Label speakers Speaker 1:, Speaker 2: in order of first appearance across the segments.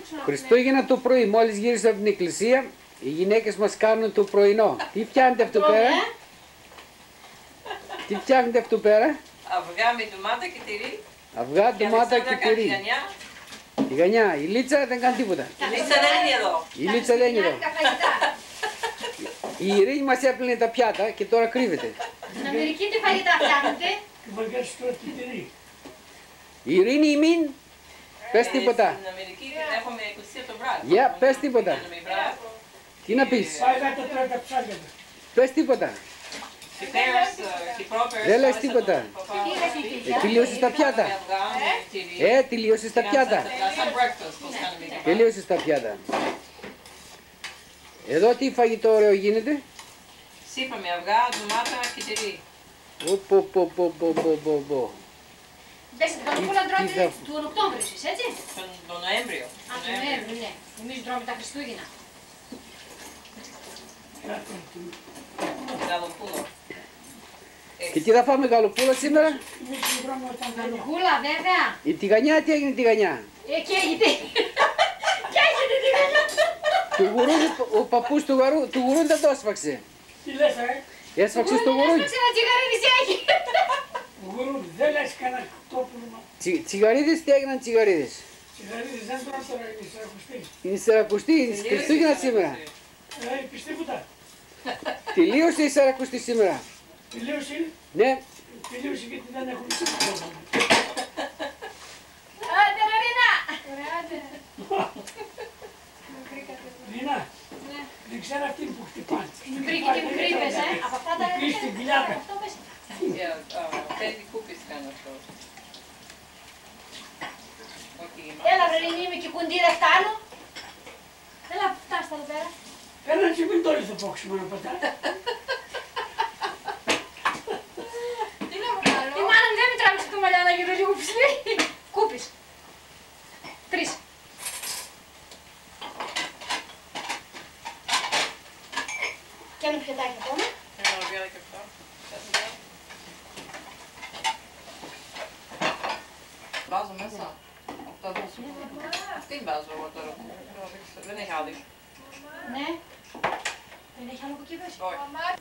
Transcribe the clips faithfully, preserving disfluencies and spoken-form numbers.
Speaker 1: Χριστούγεννα το πρωί, μόλις γύρισα από την εκκλησία, οι γυναίκες μας κάνουν το πρωινό. Τι φτιάχνετε αυτό πέρα? Τι φτιάχνετε αυτό πέρα?
Speaker 2: Αυγά με ντομάτα και τυρί.
Speaker 1: Αυγά, ντομάτα και τυρί. Τηγανιά. Η Λίτσα δεν κάνει τίποτα.
Speaker 2: Η Λίτσα δεν είναι εδώ.
Speaker 1: Η Λίτσα δεν είναι εδώ. Η Ειρήνη μας έπλυνε τα πιάτα και τώρα κρύβεται.
Speaker 3: Στην Αμερική τι φαγητά φτιάχνετε?
Speaker 1: Η Ειρήνη η Μιν, πες τίποτα.
Speaker 2: Στην Αμερική έχουμε εκκλησία το βράδυ.
Speaker 1: Για, πες τίποτα. Τι να πεις? Πες τίποτα. Δεν λες τίποτα. Τελείωσες τα πιάτα. Ε, τελείωσες τα πιάτα. Τελείωσες τα πιάτα. Εδώ τι φαγητό ωραίο γίνεται?
Speaker 2: Σύπα με αυγά, ντομάτα και τυρί.
Speaker 1: Πω πω πω πω πω πω πω.
Speaker 3: Δες, την καλοπούλα τρώτε του Οκτώβρη εσείς, έτσι?
Speaker 2: Τον Νοέμβριο.
Speaker 3: Α, τον Νοέμβριο, ναι. Εμείς τρώμε τα Χριστούγεννα.
Speaker 2: Γαλοπούλο.
Speaker 1: Και τι θα φάμε, γαλοπούλα σήμερα?
Speaker 3: Γαλοπούλα, βέβαια.
Speaker 1: Η τηγανιά, τι έγινε η τηγανιά?
Speaker 3: Ε, καίγεται. Καίγεται η τηγανιά.
Speaker 1: Του γουρούνι, ο παππούς του, γαρού, του γουρούνι δεν το έσφαξε.
Speaker 4: Τι λες, ε?
Speaker 1: Έσφαξες το γουρούνι.
Speaker 3: Έσφαξε ένα τσιγαρίδι έχει.
Speaker 4: Γουρούνι, δεν λες κανένα τόπλωμα.
Speaker 1: Τσι, τσιγαρίδες, τι έγιναν τσιγαρίδες?
Speaker 4: Τσιγαρίδες δεν τρώω τώρα, είναι σαρακουστή.
Speaker 1: Είναι σαρακουστή, είναι Χριστούγεννα σήμερα.
Speaker 4: Ε, πεις τίποτα.
Speaker 1: Τελείωσε η σαρακουστή σήμερα.
Speaker 4: Τελείωσε.
Speaker 1: Ναι.
Speaker 4: Τελείωσε γιατί δεν έχουμε τίποτα.
Speaker 3: Άντε ρε Ρίνα.
Speaker 4: Ρίνα, δεν ξέρω αυτή που χτυπάνε.
Speaker 3: Την βρήκε και μου κρύβες, ε. Από αυτά τα
Speaker 4: Κρύβεις την κοιλιάτα.
Speaker 3: αυτό πες.
Speaker 2: Πέντε κούπες κάνω αυτό.
Speaker 3: Έλα βρε Ρινή, είμαι και κουντί δεν φτάνω. Έλα, φτάστα εδώ πέρα.
Speaker 4: Έλα να μην το λες το πόξιμο να πατά.
Speaker 3: Η μάνα μου δεν με τράβηξε το μαλλιά να γίνω λίγο ψηλή. Κούπης. Τρεις. Και ένα πιατάκι ακόμα.
Speaker 2: Ένα βιάδι και αυτό. Βάζω μέσα. Αυτά αυτή βάζω εγώ τώρα. Δεν έχει άδει.
Speaker 3: Ναι. Δεν έχει άλλο κοκκίδες.
Speaker 2: Όχι.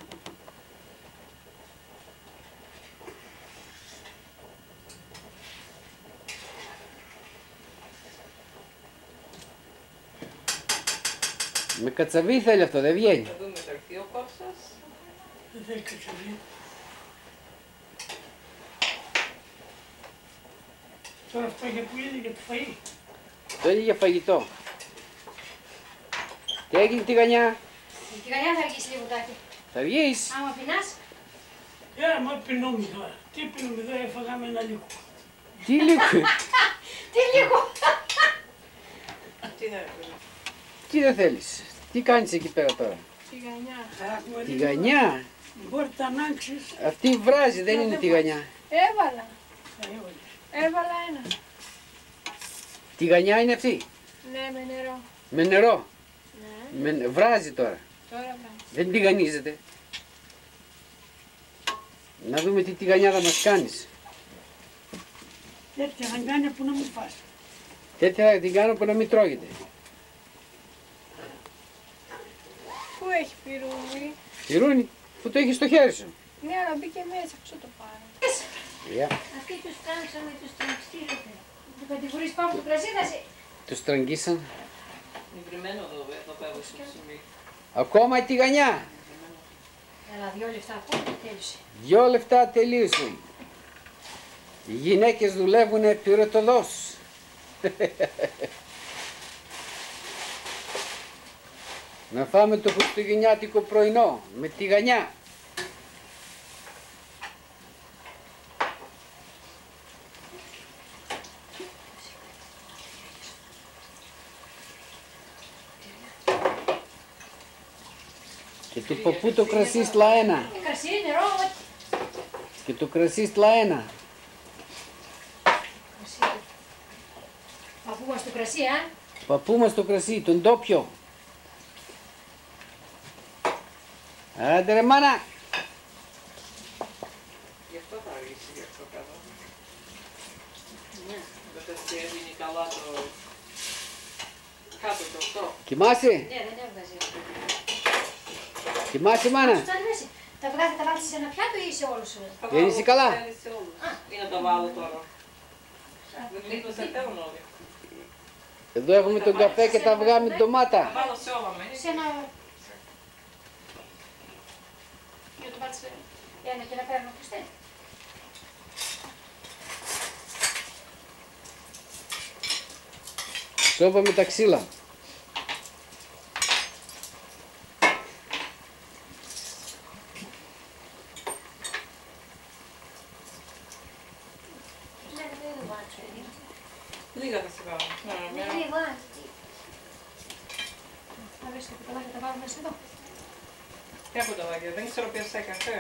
Speaker 1: Με κατσαβί θέλει αυτό, δεν βγαίνει.
Speaker 2: Θα δούμε το έρθει ο Κώστας.
Speaker 4: Δεν θέλει κατσαβί. Τώρα αυτό για που είναι για το φαΐ.
Speaker 1: Το είναι για φαγητό. Τι έγινε τηγανιά?
Speaker 3: Η τηγανιά θα αργήσει λίγο τάκι.
Speaker 1: Θα βγεις?
Speaker 3: Άμα πεινάς.
Speaker 4: Ε, μα πεινόμαι τώρα. Τι πεινόμαι εδώ, έφαγαμε ένα λίγο.
Speaker 1: Τι λίγο?
Speaker 3: Τι λίγο.
Speaker 2: Τι θα έρθει.
Speaker 1: Τι δεν θέλεις? Τι κάνεις εκεί πέρα τώρα?
Speaker 3: Τηγανιά.
Speaker 1: Τηγανιά?
Speaker 4: Μπορείτε να ανάξεις.
Speaker 1: Αυτή βράζει, δεν είναι τηγανιά.
Speaker 3: Έβαλα. Έβαλα ένα.
Speaker 1: Τηγανιά είναι αυτή?
Speaker 3: Ναι, με νερό.
Speaker 1: Με νερό?
Speaker 3: Ναι.
Speaker 1: Με... Βράζει τώρα.
Speaker 3: Τώρα βράζει.
Speaker 1: Δεν τηγανίζεται. Να δούμε τι τηγανιά θα μας κάνεις.
Speaker 4: Τέτοια θα κάνει που να μην φας.
Speaker 1: Τέτοια θα την κάνω που να μην τρώγεται.
Speaker 3: Πού έχει πυρούνι?
Speaker 1: Πυρούνι, που το έχεις στο χέρι σου.
Speaker 3: Ναι, αλλά μπήκε μέσα, πώς θα το πάρω.
Speaker 1: Yeah.
Speaker 3: Αυτοί τους τράβηξαν, τους τραβηστήρετε. Δεν κατηγορείς πάνω στο κρασί, θα σε...
Speaker 1: Τους τραγγίσαν.
Speaker 2: Είναι κρυμμένο εδώ, εδώ πέρα στο ψωμί.
Speaker 1: Ακόμα η τηγανιά.
Speaker 3: Έλα, δυο λεφτά ακόμα και τέλειωσε.
Speaker 1: Δυο λεφτά τελείωσε. Οι γυναίκες δουλεύουνε πυροτοδός. Να φάμε το χριστουγεννιάτικο πρωινό με τηγανιά. Και του παππού το κρασί στλα ένα.
Speaker 3: Κρασί, νερό, ό,τι.
Speaker 1: Και το κρασί στλα ένα.
Speaker 3: Παππού μας το κρασί, α.
Speaker 1: Παππού μας το κρασί, τον ντόπιο. Άντε ρε μάνα.
Speaker 2: Γι' αυτό θα αργήσει γι' αυτό κάτω. Ναι. Δεν θα έδινε καλά το... Κάτω το αυτό.
Speaker 1: Κοιμάσαι.
Speaker 3: Ναι, δεν έβγαζε.
Speaker 1: Κοιμάσαι, μάνα.
Speaker 3: Τα βγάζει, τα βάλεις σε ένα πιάτο ή σε όλους?
Speaker 1: Δεν είσαι καλά.
Speaker 2: Ή να το βάλω τώρα. Μήπως δεν θέλουν όλοι.
Speaker 1: Εδώ έχουμε τον καφέ και τα αυγά με ντομάτα.
Speaker 2: Θα βάλω σε όλα με.
Speaker 3: Σε ένα... Για το βάλεις ένα και να παίρνω πιστέ.
Speaker 1: Σόπα με τα ξύλα.
Speaker 2: Λίγα θα σε βάλω.
Speaker 3: Λίγο, θα βρεις το κουταλάκι, τα βάλουμε μέσα εδώ.
Speaker 2: Ποια κουταλάκια, δεν ξέρω ποια σε καφέ.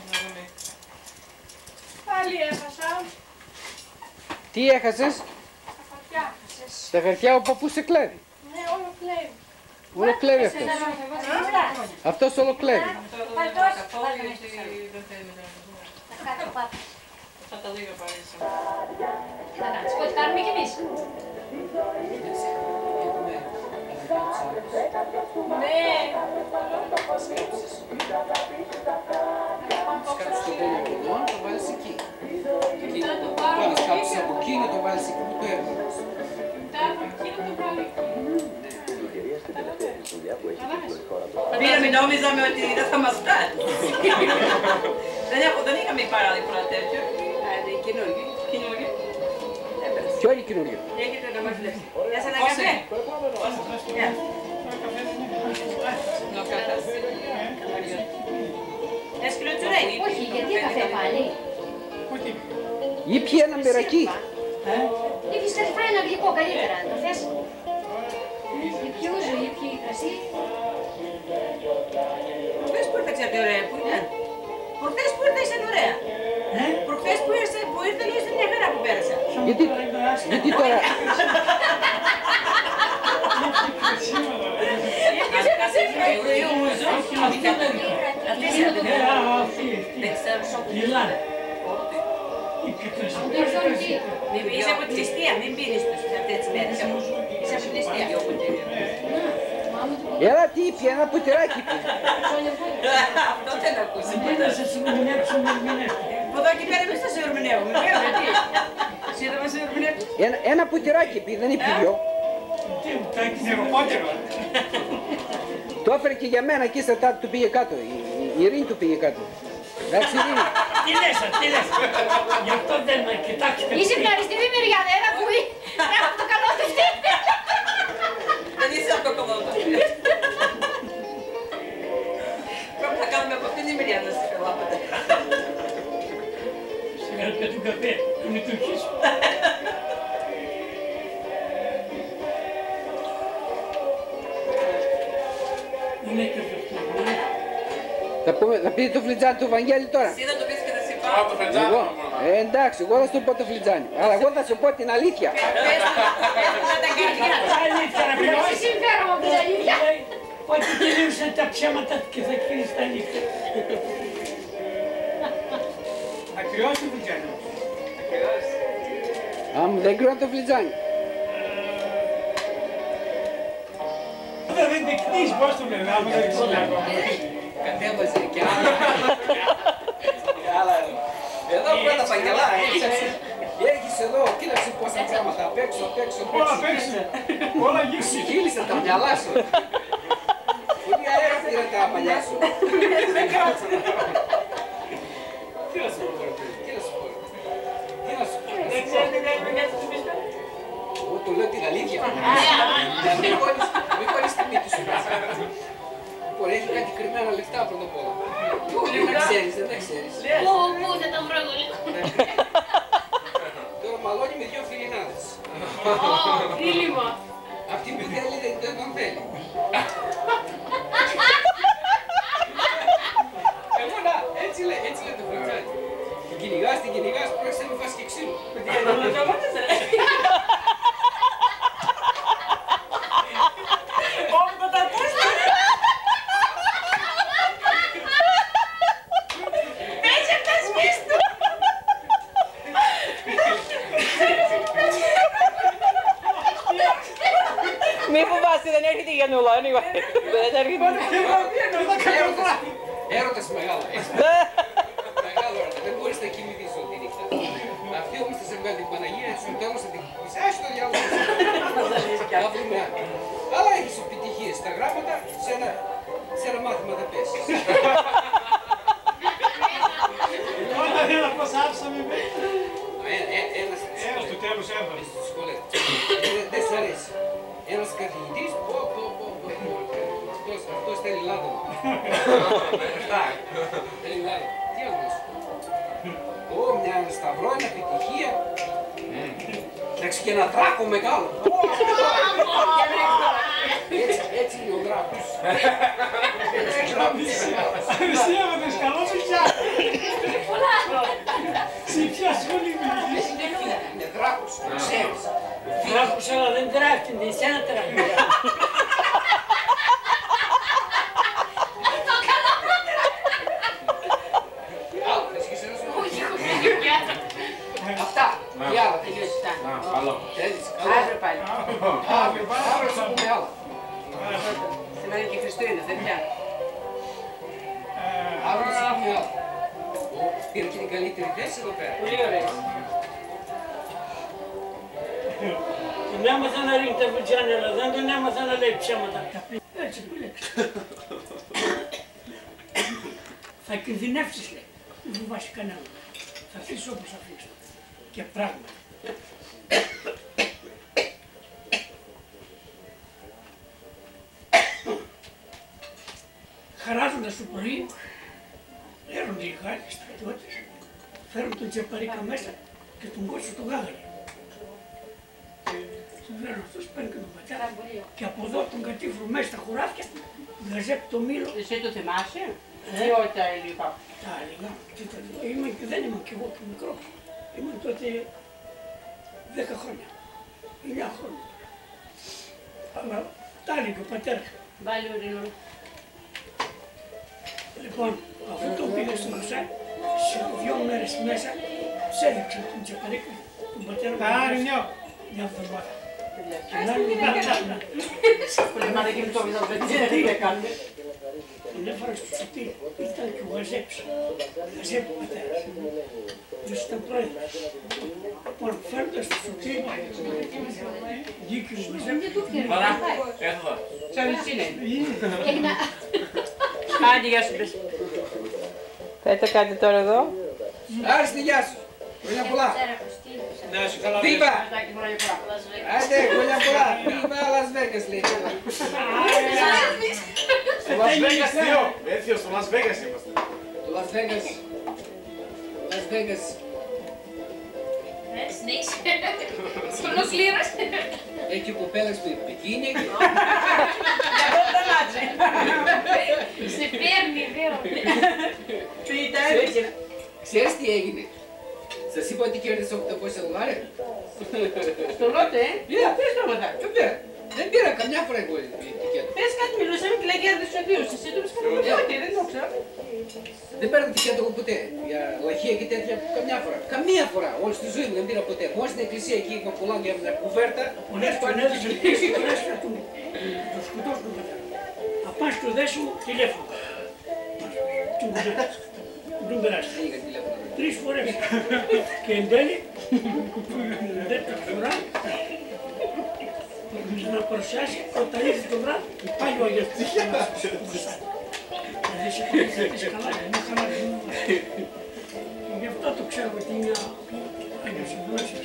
Speaker 3: Πάλι έχασα.
Speaker 1: Τι έχασες?
Speaker 3: Τα χαρτιά έχασες.
Speaker 1: Τα χαρτιά ο παππούς σε κλέβει.
Speaker 3: Ναι, όλο κλέβει.
Speaker 1: Όλο κλέβει αυτός. Αυτός όλο κλέβει.
Speaker 2: Αυτό δεν είναι καθόλου γιατί δεν θέλει μετά.
Speaker 3: Τα κάτω πάτε.
Speaker 2: Αυτά τα λίγα παρήσα.
Speaker 3: Τι θα κάνεις, ό,τι κάνουμε κι εμείς. Ναι.
Speaker 1: Σκάψεις το πόνο από εδώ, το βάλεις εκεί. Και βάλεις κάπως από εκεί να το βάλεις εκεί που το έβαλες.
Speaker 2: Πήραμε, νόμιζαμε ότι δεν θα μας φτάσει. Δεν είχαμε πάρα πολλά τέτοιο. Καινούργιο.
Speaker 1: Ποιο είναι καινούριο?
Speaker 2: Έχετε να μας λες. Θες ένα καφέ? No καφέ. Έσκυλο τσουρέκι.
Speaker 3: Όχι, γιατί καφέ πάλι.
Speaker 1: Ή πιει ένα μπερακί.
Speaker 3: Ή πεις κάτι φάει ένα γλυκό καλύτερα, το θες. Ή πιει ούζο, ή πιει κρασί.
Speaker 2: Προχθές που ήρθα ξέρετε ωραία που ήταν. Προχθές που ήρθα ήσαν ωραία. Προχθές που ήρθα που ήρθα ήσαν μια χαρά που πέρασα.
Speaker 1: Γιατί, γιατί τώρα...
Speaker 2: Είσαι από τη ληστεία, μην πίνεις τους αυτές τις μέρες. Είσαι από τη ληστεία.
Speaker 1: Έλα τι είπε, ένα πουτηράκι είπε.
Speaker 2: Αυτό δεν ακούσει. Από εδώ και πέρα εμείς θα σε ορμηνεύουμε. Εσύ δεν μας ορμηνεύεις.
Speaker 1: Ένα, ένα πουτηράκι είπε, δεν είπε δυο. Το έφερε και για μένα και ύστερα του πήγε κάτω. Η, η Ειρήνη του πήγε κάτω. Εντάξει Ειρήνη.
Speaker 4: Τι λες, τι λες. Γι' αυτό δεν με κοιτάξεις.
Speaker 3: Είσαι την αριστερή μεριά, δεν ακούει. Έχω το καλό του αυτή.
Speaker 2: Δεν είσαι από το καλό του. Πρέπει να κάνουμε από αυτήν την μεριά να σε καλάπετε.
Speaker 4: Σιγά και του καφέ, του λειτουργείς. Είναι και αυτό.
Speaker 1: Θα, πούμε, θα πείτε το φλιτζάνι του Βαγγέλη τώρα.
Speaker 2: Εσύ θα το πεις και θα σε πάω.
Speaker 1: Εγώ. Ε, εντάξει, εγώ θα σου πω το φλιτζάνι. Αλλά εγώ θα σου πω την αλήθεια.
Speaker 2: Πες μου να τα καρδιά.
Speaker 4: Αλήθεια, να πει.
Speaker 3: Εσύ συμφέρομαι από την αλήθεια.
Speaker 4: Ότι τελείωσαν τα ψέματα και θα κρίνεις τα αλήθεια. Ακριβώς το φλιτζάνι.
Speaker 1: Άμα δεν κρίνω το φλιτζάνι.
Speaker 4: Δεν δεκτείς, πώς το λένε, άμα δεν ξυλάγω.
Speaker 2: Κατέβαζε και άλλα. Εδώ πρώτα Βαγγελά,
Speaker 1: Έχεις εδώ, κοίταξε πόσα ψέματα απ' έξω, απ' έξω, απ'
Speaker 4: Όλα
Speaker 1: έξω.
Speaker 4: παίξε, όλα γύρισε.
Speaker 1: Κύλησε τα μυαλά σου. Πολύ αέρα πήρε τα μαλλιά σου. Τι να σου πω, τι να σου πω. Τι να σου πω.
Speaker 2: Δεν ξέρετε τι έγινε μέσα στο πιστό.
Speaker 1: Εγώ του λέω την αλήθεια. Μην χωρίς τη μύτη σου. Λοιπόν, έχει κάτι κρυμμένα λεφτά πρώτα απ' όλα. Δεν τα ξέρεις, δεν τα ξέρεις.
Speaker 3: Πού, πού θα τα βρω λίγο.
Speaker 1: Τώρα μαλώνει με δυο φιλινάδες.
Speaker 3: Ω, φίλημα.
Speaker 1: Αυτή που θέλει δεν τον θέλει. Εγώ να, έτσι λέει, έτσι λέει το φλιτζάνι. Την κυνηγάς, την κυνηγάς, πρόκειται να μην φας και ξύλο.
Speaker 2: Μη φοβάστε, δεν έρχεται η Γιαννούλα, anyway. Δεν έρχεται.
Speaker 1: Έρωτας μεγάλο. Μεγάλο έρωτα, δεν μπορείς να κοιμηθείς όλη τη νύχτα. Αυτή όμως θα σε βγάλει την Παναγία, έτσι στο τέλος θα την πεις, άσου το διάλογο. Θα βρούμε άκρη. Αλλά έχεις επιτυχίες στα γράμματα, σε ένα μάθημα θα πέσεις.
Speaker 4: Ένα πως άψαμε με.
Speaker 1: Ένας
Speaker 4: Στο τέλος έβαλε.
Speaker 1: στις σχολές. Δεν σ' αρέσει. Ένας καθηγητής, πω πω πω πω πω. Αυτός θέλει λάδο. Θέλει λάδο. Τι αγνός. Ω, μια σταυρό, μια επιτυχία. Εντάξει και ένα δράκο μεγάλο. Έτσι είναι ο δράκος.
Speaker 4: Αριστείαβατες, καλώς πια. Σε ποια σχολή μιλήσεις.
Speaker 1: Είναι δράκος, ξέρεις.
Speaker 4: Δράκος, αλλά δεν τράχτηνε, εσένα τράχτηνε.
Speaker 1: Άλλο, θες και σε ρωσό. Αυτά. Τι άλλα θέλεις.
Speaker 2: Καλό.
Speaker 1: Θέλεις.
Speaker 2: Αύριο πάλι.
Speaker 1: Αύριο, αύριο θα πούμε άλλα.
Speaker 2: Σήμερα είναι και Χριστούγεννα, δεν πια.
Speaker 1: Αύριο θα πούμε άλλα. Πήρε και την καλύτερη θέση εδώ πέρα.
Speaker 2: Πολύ ωραία.
Speaker 4: Τον έμαθα να ρίχνει τα βιτζάνια, αλλά δεν τον έμαθα να λέει ψέματα. Έτσι που λέξε. Θα κινδυνεύσεις, λέει. Δεν φοβάσαι κανένα. Θα αφήσεις όπως αφήσεις. Και πράγματι. Χαράζοντας το πρωί, έρχονται οι Γάλλοι στρατιώτες, φέρουν τον Τσεπαρίκα μέσα και τον κότσο τον γάγανε. Τον φέρουν αυτός, παίρνει και τον πατέρα και από εδώ τον κατήφρουν μέσα στα χωράφια, γαζέπ το μήλο.
Speaker 2: Εσύ το θυμάσαι, ή όχι τα έλεγα.
Speaker 4: Τα έλεγα, ήμουν και δεν ήμουν κι εγώ και μικρός. Ήμουν τότε δέκα χρόνια, εννιά χρόνια. Αλλά τα έλεγε ο πατέρας.
Speaker 2: Βάλει ουρινό.
Speaker 4: Λοιπόν, αφού το πήγε στο Μασά, σε δύο μέρες μέσα, τους έδειξε τον Τσεπαρίκα, τον πατέρα μου.
Speaker 5: Άρνιο!
Speaker 4: Μια εβδομάδα.
Speaker 2: Ας την έκανε. Πολύ μάνα και το βίδο, δεν ξέρετε τι έκανε.
Speaker 4: Τον έφερα στο σωτήρι, ήταν και ο Γαζέπς. Γαζέπ ο πατέρας. Ποιος ήταν πρόεδρος. Λοιπόν, φέροντας στο σωτήρι, βγήκε ο Γαζέπ.
Speaker 5: Παρά, έρθω.
Speaker 2: Ξέρεις τι είναι. Άντε, γεια σου πες. Θέλετε κάτι τώρα εδώ.
Speaker 1: Άριστη, γεια σου. Χρόνια πολλά.
Speaker 5: Να σου καλά.
Speaker 1: Βίβα! Άντε, χρόνια πολλά. Βίβα, Las Vegas, λέει.
Speaker 5: Στο Las Vegas, Θεό. Έτσι, στο Las Vegas είμαστε.
Speaker 1: Το Las Vegas. Las Vegas.
Speaker 3: Is niks. Schoolkleren.
Speaker 1: Έχει κοπέλες που είναι πικίνι.
Speaker 3: Σε παίρνει, βέβαια.
Speaker 1: Ξέρεις τι έγινε. Σας είπα ότι κέρδισα οκτακόσια δολάρια.
Speaker 2: Στο λότε, ε.
Speaker 1: Yeah.
Speaker 2: Πες το μετά.
Speaker 1: Δεν πήρα. Δεν πήρα καμιά φορά εγώ τικέτο.
Speaker 2: Πες κάτι, μιλούσαμε και λέει κέρδισε ο δύο. Εσύ το πες κάτι, δεν το ξέρω.
Speaker 1: Δεν πήρα τικέτο εγώ ποτέ. Για λαχεία και τέτοια καμιά φορά. Καμία φορά. Όλη στη ζωή μου δεν πήρα ποτέ. Μόνο στην εκκλησία εκεί είχα πολλά για μια κουβέρτα.
Speaker 4: Πολλές τον έδωσε τον έστρα του. Το σκοτώσουν τον πατέρα. Θα πας στο δέσιμο τηλέφωνο. Του τον περάσει.
Speaker 1: Είχα τηλέφωνο.
Speaker 4: Τρεις φορές. Και εν τέλει, την δεύτερη φορά, να παρουσιάσει όταν ήρθε το βράδυ, πάλι ο Αγίας του. Δηλαδή σε κρατήσατε καλά, δεν είναι καλά. Γι' αυτό το ξέρω ότι είναι Άγιος Ευλώσιος.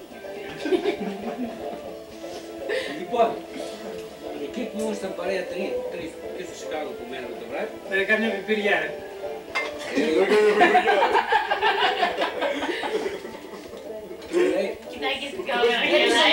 Speaker 1: Λοιπόν, εκεί που ήμασταν παρέα τρεις, τρεις και στο Σικάγο που μέναμε το βράδυ.
Speaker 5: Δεν καμιά πιπηριά, ρε.
Speaker 3: Κοιτάει και στην κάμερα, γελάει.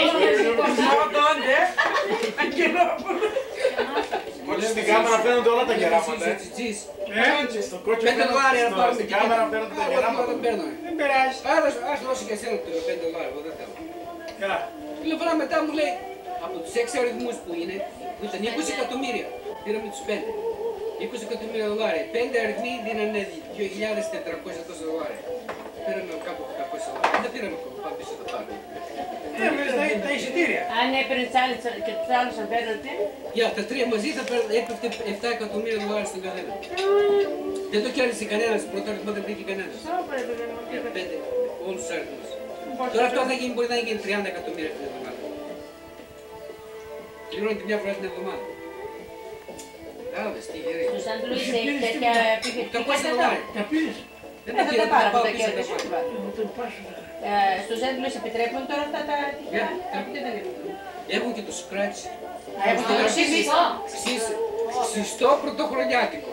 Speaker 5: Μόλις στην κάμερα φαίνονται όλα τα γεράματα, ε.
Speaker 1: Τσιτσις.
Speaker 5: Έτσι, στο κότσο
Speaker 1: Πέντε δολάρια να πάρουμε
Speaker 5: στην κάμερα φαίνονται τα γεράματα.
Speaker 1: Δεν
Speaker 5: πειράζει.
Speaker 1: Ας δώσει και εσένα το πέντε δολάρια, εγώ δεν θέλω.
Speaker 5: Καλά.
Speaker 1: Τηλεφωνά μετά μου λέει, από τους έξι αριθμούς που είναι, που ήταν είκοσι εκατομμύρια, πήραμε τους πέντε. είκοσι εκατομμύρια δολάρια. Πέντε αριθμοί δίνανε δύο χιλιάδες τετρακόσια τόσα δολάρια. πήραμε κάπου οκτακόσια ευρώ. Δεν πήραμε ακόμα, πάμε πίσω τα πάρουμε.
Speaker 4: Έβρες τα εισιτήρια.
Speaker 2: Αν έπαιρνες και τους άλλους αν παίρνατε.
Speaker 1: Για τα τρία μαζί θα έπεφτε επτά εκατομμύρια δολάρια στον καθένα. Δεν το κέρδισε κανένας, πρώτο αριθμό δεν πήγε κανένας. Για πέντε, όλους τους αριθμούς. Τώρα αυτό θα γίνει, μπορεί να γίνει τριάντα εκατομμύρια την εβδομάδα. Πληρώνεται μια φορά την εβδομάδα. Κατάλαβες τι γερή.
Speaker 2: Στους Αντλούς έχει τέτοια επιχειρητικά
Speaker 1: δολάρια.
Speaker 4: Τα πήρες.
Speaker 1: Δεν
Speaker 2: θα
Speaker 1: τα πήρα,
Speaker 2: τα πάρω
Speaker 1: τα
Speaker 2: από
Speaker 1: πάω
Speaker 2: τα
Speaker 1: πίσω,
Speaker 2: κέρδη.
Speaker 1: τα πάω.
Speaker 4: Εγώ τον πάσω.
Speaker 2: Στους Αντλούς επιτρέπουν τώρα αυτά τα τυχαία. Τι δεν επιτρέπουν.
Speaker 1: Έχουν και το scratch.
Speaker 2: Έχουν και το σιβιστό.
Speaker 1: Συστό πρωτοχρονιάτικο.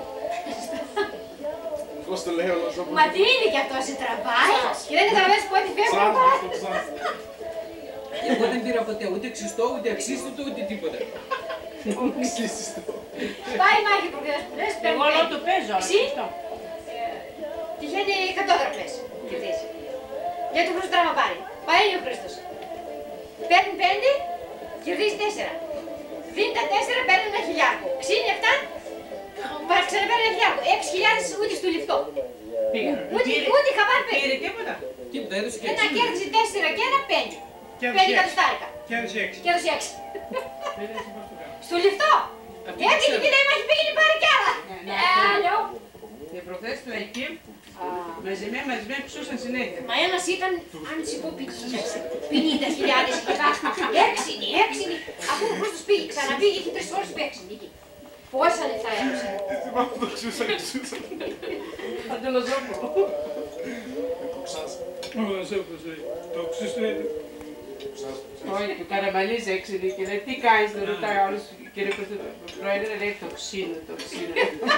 Speaker 5: Πώς το λέω, Λαζό.
Speaker 3: Μα τι είναι κι αυτό, σε τραβάει και δεν καταλαβαίνεις πότε φεύγουν τα
Speaker 1: Εγώ δεν πήρα ποτέ ούτε ξυστό, ούτε αξίστητο, ούτε τίποτα.
Speaker 3: Πάει η μάχη προχθές που λες,
Speaker 2: Εγώ όλο το παίζω.
Speaker 3: Ξύ. Τυχαίνει εκατό δραχμές κερδίζει. Για τον Χρήστο τράμα πάρει. Πάει ο Χρήστος. Παίρνει πέντε, κερδίζει τέσσερα. Δίνει τα τέσσερα, παίρνει ένα χιλιάρικο. Ξύνει εφτά, ξαναπαίρνει ένα χιλιάρικο. Έξι χιλιάδες ούτε στο λιφτό. Ούτε, ούτε χαμπάρ παίρνει.
Speaker 2: Πήρε τίποτα.
Speaker 1: Τίποτα, έδωσε και
Speaker 3: Ένα κέρδισε τέσσερα και ένα πέντε.
Speaker 4: Κέρδισε
Speaker 3: Πέντε
Speaker 4: έξι.
Speaker 3: κατοστάρικα.
Speaker 4: Κέρδισε έξι.
Speaker 3: Και έδωσε έξι. Στο λιφτό. Έτσι και λέει, μα έχει πήγαινε πάρει κι άλλα. Ε, λέω.
Speaker 2: Και προχθές στην εκεί, μαζί με μαζί με ψούσαν συνέχεια.
Speaker 3: Μα ένας ήταν, αν σου πω πενήντα χιλιάδες και κάτι, έξινη, έξινη. Αφού ο Χρήστος πήγε, ξαναπήγε, είχε τρεις ώρες που έξινη εκεί. Πόσα λεφτά έδωσε.
Speaker 5: Τι θυμάμαι το ξούσαν και ξούσαν.
Speaker 2: Θα το λοζόπω.
Speaker 4: Ο Λαζόπος, το ξύστο είναι.
Speaker 2: Όχι, του Καραμαλής έξινη και λέει τι κάνεις, το ρωτάει όλους. Κύριε Πρόεδρε, λέει το ξύνο, το ξύνο.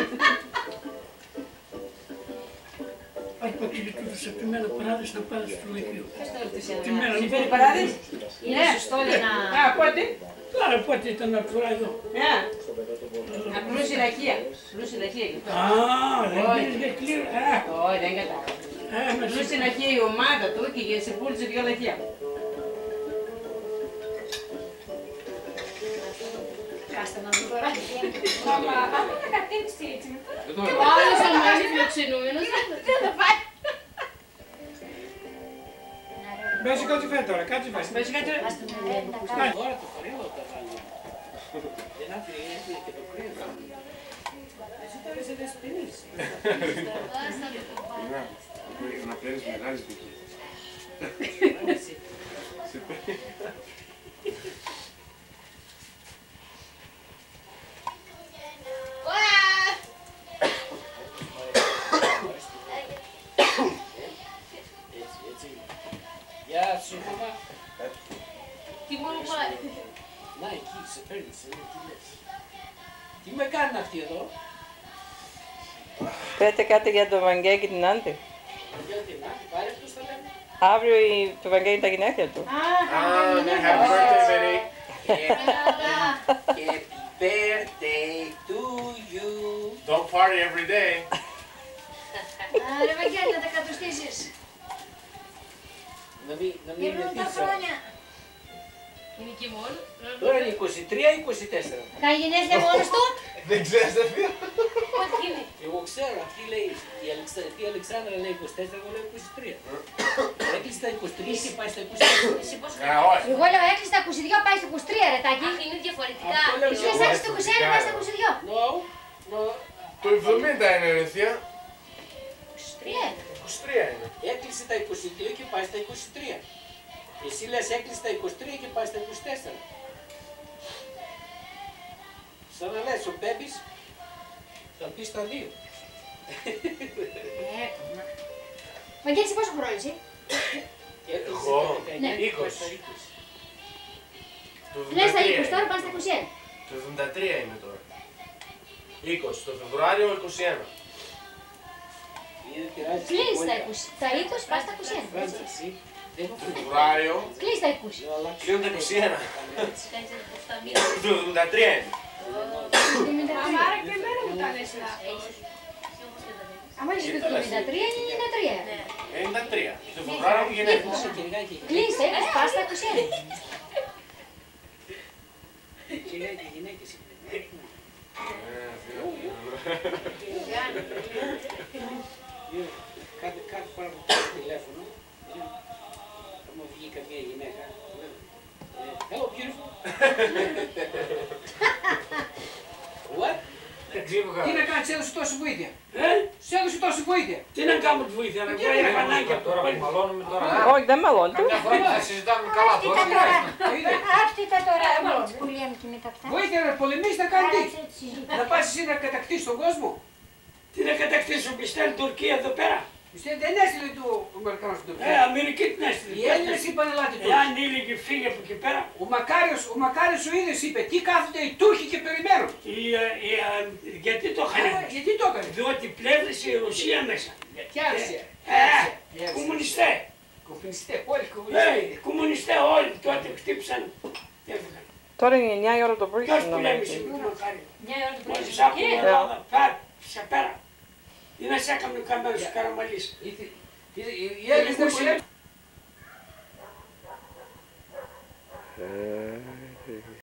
Speaker 4: Ας πω κύριε τούτος από τη μέρα παράδες να πάρεις στο λυκείο.
Speaker 3: Ποιος το ρωτήσε
Speaker 4: Τη
Speaker 3: να
Speaker 4: μέρα
Speaker 2: Συμφέρει παράδες.
Speaker 3: είναι σωστό για να...
Speaker 2: Α, πότε.
Speaker 4: Τώρα πότε ήταν να φορά εδώ.
Speaker 2: Α, απλούς συναχεία. Απλούς συναχεία.
Speaker 4: Α, δεν πήρες για κλήρο.
Speaker 2: Όχι, δεν κατάλαβα. Απλούς συναχεία η ομάδα του και σε πούλησε δυο λαχεία.
Speaker 3: Κάστα να δω τώρα. Μαμά, άμα είναι κατεύθυνση έτσι.
Speaker 2: Ο άλλος ο μόνος φιλοξενούμενος.
Speaker 3: Δεν θα πάει.
Speaker 4: Μπες κάτι φέρε τώρα, κάτι φέρε.
Speaker 2: Πες κάτι.
Speaker 1: Τώρα το κρέο τα βάλει. Δεν άφηνε και το κρέο. Εσύ τώρα είσαι δεσποινής.
Speaker 5: Να παίρνεις μεγάλες μπουκές.
Speaker 1: Γεια σου, μαμά.
Speaker 3: Τι μόνο πάει.
Speaker 1: Να, εκεί, σε παίρνει, σε τι λες. Τι με κάνουν αυτοί εδώ.
Speaker 6: Πέτε κάτι για το Βαγγέλη και την Άντε.
Speaker 1: Γιατί να, πάρε αυτούς τα λέμε.
Speaker 6: Αύριο η- το Βαγγέλη είναι τα γυναίκια του.
Speaker 5: Α, ναι, happy birthday, baby.
Speaker 1: Happy birthday to you.
Speaker 5: Don't party every day.
Speaker 3: Ρε Βαγγέλη, να τα κατοστήσεις.
Speaker 1: Να μην, να μην είναι
Speaker 3: Γυρνούν τα
Speaker 1: πίσω.
Speaker 3: χρόνια.
Speaker 2: Είναι και μόνο.
Speaker 1: Τώρα είναι είκοσι τρία ή είκοσι τέσσερα.
Speaker 3: Κάνει γενέθλια μόνος του.
Speaker 5: Δεν ξέρεις, δεν φίλε.
Speaker 3: Πότε γίνει.
Speaker 1: Εγώ ξέρω, αυτή λέει, η, Αλεξα... αυτή η Αλεξάνδρα λέει είκοσι τέσσερα, εγώ λέω είκοσι τρία. Έκλεισε τα είκοσι τρία και πάει στα είκοσι τέσσερα.
Speaker 3: Εσύ πώς
Speaker 5: Α, όχι.
Speaker 3: Εγώ λέω έκλεισε τα είκοσι δύο, πάει στο είκοσι τρία ρε Τάκη. Είναι διαφορετικά.
Speaker 1: Αυτό λέω
Speaker 3: Εσύ
Speaker 1: εγώ.
Speaker 3: έκλεισε το είκοσι ένα, πάει στο είκοσι δύο.
Speaker 1: No, no.
Speaker 5: Το εβδομήντα είναι αλήθεια.
Speaker 3: είκοσι τρία.
Speaker 5: είκοσι τρία είναι.
Speaker 1: Έκλεισε τα είκοσι δύο και πάει στα είκοσι τρία. Εσύ λες έκλεισε τα είκοσι τρία και πάει στα είκοσι τέσσερα. Σαν να λες, ο Πέμπης θα πει στα δύο.
Speaker 3: Βαγγέλη, εσύ πόσο χρόνο είσαι.
Speaker 5: Εγώ,
Speaker 3: Ναι.
Speaker 5: είκοσι. Το
Speaker 3: Λες τα
Speaker 5: εβδομήντα τρία
Speaker 3: είκοσι, τώρα
Speaker 5: είναι.
Speaker 3: πάνε στα είκοσι ένα.
Speaker 5: Το εβδομήντα τρία είμαι τώρα. είκοσι. Το Φεβρουάριο είκοσι ένα.
Speaker 3: Κλείνεις τα είκοσι. Τα είκοσι πάνε στα είκοσι ένα.
Speaker 1: Φράντσα, εσύ δεν
Speaker 5: Το
Speaker 1: έχω φύγει.
Speaker 5: Φεβρουάριο
Speaker 3: Κλείνεις τα είκοσι.
Speaker 5: κλείνω το είκοσι ένα. Το εβδομήντα τρία είναι.
Speaker 3: Άρα και εμένα μου τα λες λάθος. Άμα είσαι το εβδομήντα τρία είναι ενενήντα τρία.
Speaker 5: ενενήντα τρία. Το Φεβρουάριο μου γενέθλια.
Speaker 3: Κλείνεις τα είκοσι, πας στα είκοσι ένα.
Speaker 1: Γυναίκες, γυναίκες. Κάθε, κάθε φορά που παίρνω τηλέφωνο, θα μου βγει καμία γυναίκα. Hello, beautiful. What? Τι να κάνεις, έδωσε τόση βοήθεια.
Speaker 4: Ε,
Speaker 1: Σου έδωσε τόση βοήθεια.
Speaker 4: τι να κάνω τη βοήθεια, να βγάλει ένα φανάκι από το
Speaker 5: Τώρα που
Speaker 4: πάλι.
Speaker 5: μαλώνουμε τώρα.
Speaker 6: Όχι, δεν μαλώνει.
Speaker 5: Καμιά φορά που θα συζητάμε καλά τώρα.
Speaker 3: Αυτή τα τώρα που λέμε και μετά αυτά.
Speaker 1: Βοήθεια να πολεμήσει να κάνει τι.
Speaker 3: Άρα έτσι συζητάμε.
Speaker 1: Να πας εσύ να κατακτήσεις τον κόσμο.
Speaker 4: Τι να κατακτήσω, πιστεύει η Τουρκία εδώ πέρα.
Speaker 1: Πιστεύετε, δεν έστειλε το Αμερικάνος στην
Speaker 4: Ε,
Speaker 1: Τουρκία.
Speaker 4: Αμερική την έστειλε.
Speaker 1: Οι Έλληνες είπαν ελάτε τώρα.
Speaker 4: Εάν έλεγε φύγε από εκεί πέρα,
Speaker 1: Ο Μακάριος, ο Μακάριος ο ίδιος είπε, τι κάθονται οι Τούρκοι και περιμένουν.
Speaker 4: η, ε, η, ε, γιατί το
Speaker 1: Ε,
Speaker 4: είχαν.
Speaker 1: γιατί το έκανε.
Speaker 4: Διότι πλεύρισε η Ρωσία μέσα.
Speaker 1: Γιατί άρεσε.
Speaker 4: Ε, κομμουνιστέ.
Speaker 1: Κομμουνιστέ, όλοι
Speaker 4: Ε,
Speaker 1: κομμουνιστέ.
Speaker 4: κομμουνιστέ όλοι τότε χτύπησαν και έφυγαν.
Speaker 6: Τώρα είναι εννιά η ώρα το πρωί
Speaker 4: Ποιος
Speaker 6: στην
Speaker 4: πολέμησε
Speaker 6: Αμερική.
Speaker 4: με τον Μακάριο.
Speaker 3: Μια ώρα το πρωί
Speaker 4: Μόλις
Speaker 3: στην
Speaker 4: άκουγε η
Speaker 3: Τουρκία.
Speaker 4: Ελλάδα, φάρ, πέρα. Τι να σε έκαμε ο καμένος ο Καραμαλής.
Speaker 1: Οι- οι- Οι Έλληνες δεν πολέμησαν.